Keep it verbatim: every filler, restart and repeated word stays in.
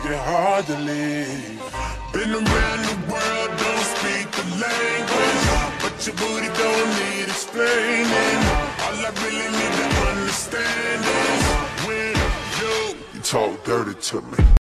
it hard to leave. Been around the world, don't speak the language, but your booty don't need explaining. All I really need to understand is when you, you talk dirty to me.